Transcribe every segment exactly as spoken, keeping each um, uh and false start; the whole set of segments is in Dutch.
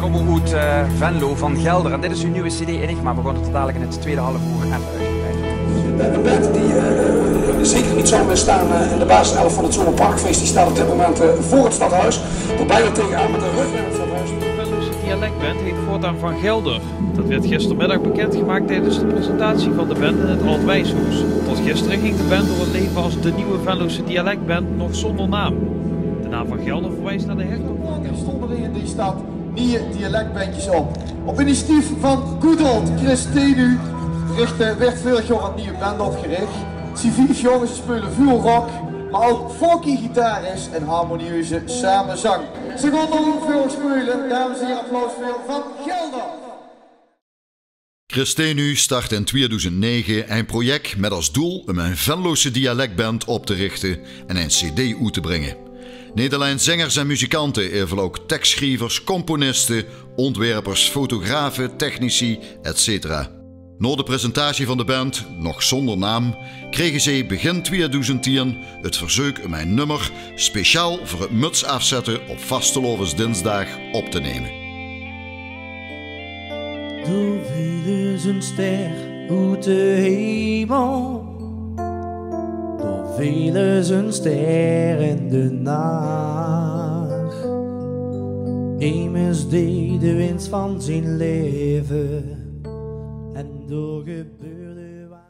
komen uit uh, Venlo van Gelder. En dit is uw nieuwe cd Enigma. We gaan het dadelijk in het tweede half uur even uitgebreid. Een band die uh, zeker niet zou meer staan uh, in de basiself van het Zomerparkfeest. Die staat op dit moment uh, voor het stadhuis. Er bijna tegenaan met de rug naar het stadhuis. De Venlose dialectband heet voortaan Van Gelder. Dat werd gistermiddag bekendgemaakt tijdens de presentatie van de band in het Alt-Wijshuis. Tot gisteren ging de band door het leven als de nieuwe Venlose dialectband nog zonder naam. De naam Van Gelder verwijst naar de hertog. Er stonden er in die stad nieuwe dialectbandjes op. Op initiatief van good old Chris Tenu werd vorig jaar een nieuwe band opgericht. Civief jongens spelen veel rock, maar ook funky gitaar is en harmonieuze samenzang. Ze gaan nog veel spelen, dames en heren, applaus voor Van Gelder. Chris Tenu start in tweeduizend negen een project met als doel om een Venlose dialectband op te richten en een cd uit te brengen. Niet alleen zangers en muzikanten, evenwel ook tekstschrijvers, componisten, ontwerpers, fotografen, technici, et cetera. Na de presentatie van de band, nog zonder naam, kregen ze begin tweeduizend tien het verzoek om een nummer speciaal voor het muts afzetten op Vastelovensdinsdag op te nemen. Door viel is een ster uit de hemel. Door viel is een ster in de nacht. Immers deed de winst van zijn leven. En door gebeurde wat.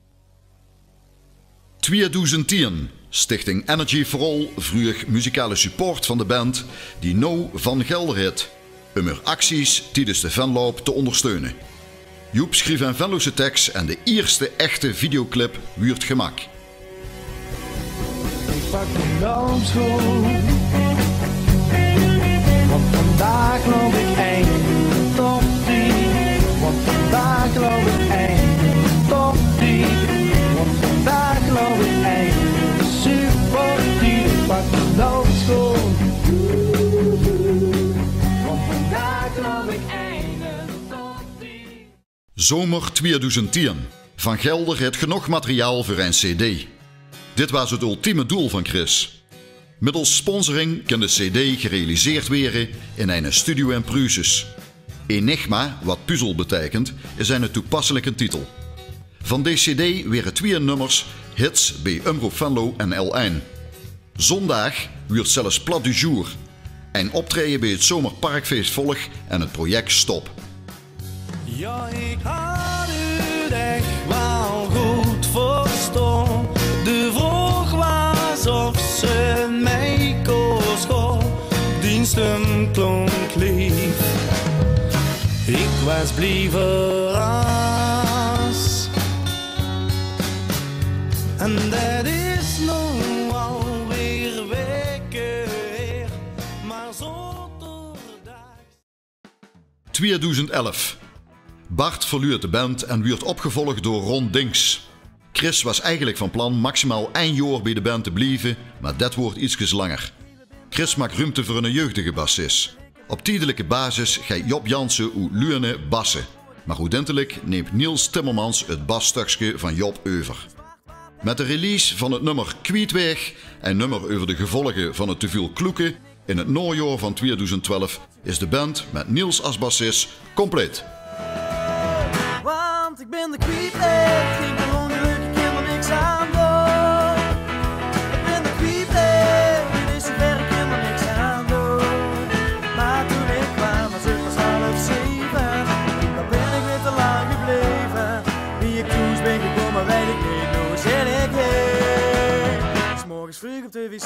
tweeduizend tien. Stichting Energy for All vroeg muzikale support van de band die nou Van Gelder heet, om haar acties tijdens de Venloop te ondersteunen. Joep schreef een Venlose tekst en de eerste echte videoclip werd gemaakt. Ik pak de loopschool, want vandaag loop ik één top drie. Want vandaag loop ik één top drie. Want vandaag loop ik één super diep. Ik pak de loopschool, want vandaag loop ik één top drie. Zomer tweeduizend tien. Van Gelder heeft genoeg materiaal voor een cd. Dit was het ultieme doel van Chris. Middels sponsoring kan de cd gerealiseerd worden in een studio in Pruses. Enigma, wat puzzel betekent, is een toepasselijke titel. Van deze cd werden twee nummers hits bij Omroep Venlo en L één. Zondag werd zelfs plat du jour. Een optreden bij het Zomerparkfeest volg en het project stop. Ja, ik had het echt wel goed verstaan. De vraag was of ze mij kon schoon. Die stem klonk lief. Ik was bliever als. En dat is nog alweer weken her. Maar zondag. tweeduizend elf. Bart verluurt de band en werd opgevolgd door Ron Dinks. Chris was eigenlijk van plan maximaal één jaar bij de band te blijven, maar dat wordt ietsjes langer. Chris maakt ruimte voor een jeugdige bassist. Op tijdelijke basis gaat Job Jansen uit Luene bassen. Maar uiteindelijk neemt Niels Timmermans het basstukje van Job over. Met de release van het nummer Kwietweg, een nummer over de gevolgen van het te veel kloeken, in het najaar van tweeduizend twaalf is de band met Niels als bassist compleet. Want ik ben de kwietweg, ik ben ongelukkig, ik heb er niks aan doen. Ik ben de kwietweg, dit is zover, ik heb er niks aan doen. Maar toen ik kwam, was het pas half zeven. Dan ben ik weer te lang gebleven. Wie ik toen ben gekomen, weet ik niet, hoe zit ik heen. 'S morgens vroeg op de wc.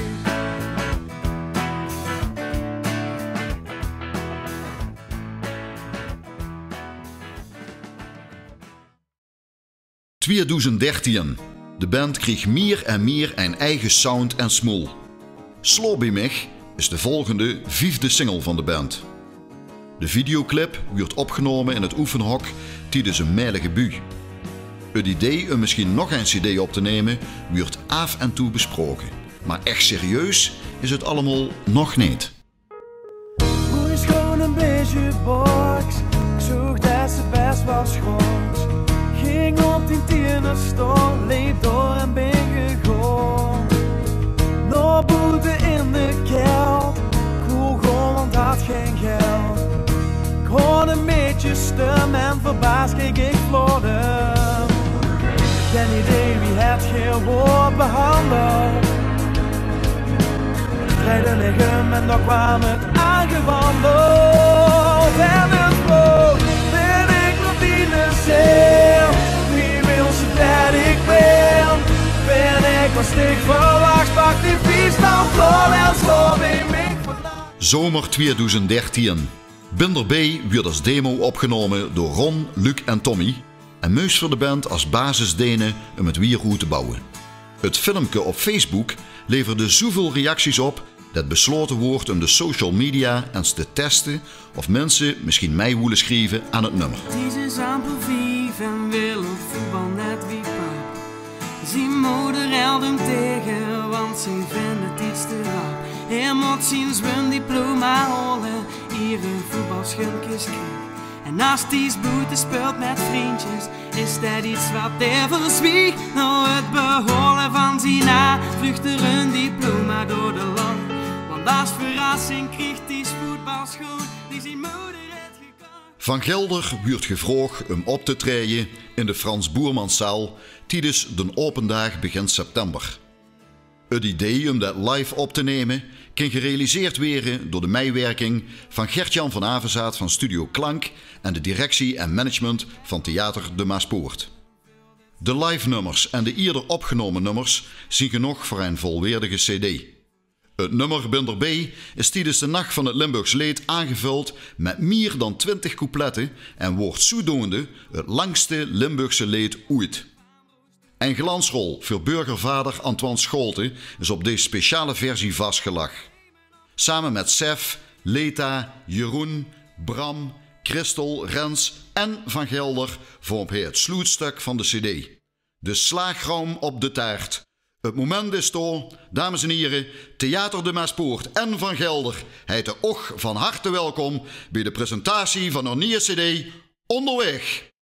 tweeduizend dertien. De band kreeg meer en meer een eigen sound en smoel. Slo bij mich is de volgende vijfde single van de band. De videoclip werd opgenomen in het oefenhok tijdens een meilige bui. Het idee om misschien nog een cd op te nemen werd af en toe besproken. Maar echt serieus is het allemaal nog niet. Hoe is gewoon een beetje box. Ik zocht dat ze best wel schoons. Ging op die tienen staan, leed door en ben gegaan. Nog boete in de kelder, cool gewoon want had geen geld. luisterde en verbaasd keek ik vlodden. Geen idee wie het geen woord behandeld. Rijden liggen en dan kwam het aangewandeld. En het brood ben ik nog in de zeel. Wie wil ze dat ik ben? Ben ik wat stik verwacht, pak die vies dan vol en sloop in mij vandaag. Zomer tweeduizend dertien. Binder B werd als demo opgenomen door Ron, Luc en Tommy en Meus voor de band als basisdenen om het wierhoe te bouwen. Het filmpje op Facebook leverde zoveel reacties op dat besloten wordt om de social media eens te testen of mensen misschien mee willen schrijven aan het nummer. Die is amper vijf en wil het voetbal net wie pap. Zijn moeder held hem tegen, want ze vindt het iets te rap. Hij moet zijn zwemdiploma halen, hier een voetbalschunkjes krijgt. En naast die boete speelt met vriendjes, is dat iets wat hij verzwiegt. Nou het behoren van zijn na, vlucht er een diploma door de land. Want als verrassing krijgt die voetbalschoen die zijn moeder heeft gekocht. Van Gelder werd gevraagd om op te treden in de Frans Boermanszaal tijdens de open dag begin september. Het idee om dat live op te nemen kan gerealiseerd worden door de meewerking van Gert-Jan van Avenzaat van Studio Klank en de directie en management van Theater de Maaspoort. De live nummers en de eerder opgenomen nummers zien genoeg voor een volwaardige cd. Het nummer Binder B is tijdens de Nacht van het Limburgs Leed aangevuld met meer dan twintig coupletten en wordt zodoende het langste Limburgse leed ooit. Een glansrol voor burgervader Antoine Scholte is op deze speciale versie vastgelegd. Samen met Sef, Leta, Jeroen, Bram, Christel, Rens en Van Gelder vormt hij het sloetstuk van de cd. De slaagraam op de taart. Het moment is door, dames en heren, Theater de Maaspoort en Van Gelder heten ook van harte welkom bij de presentatie van een nieuwe cd Onderweg.